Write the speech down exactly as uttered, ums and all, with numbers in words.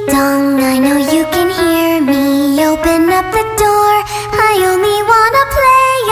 Dong, I know you can hear me. Open up the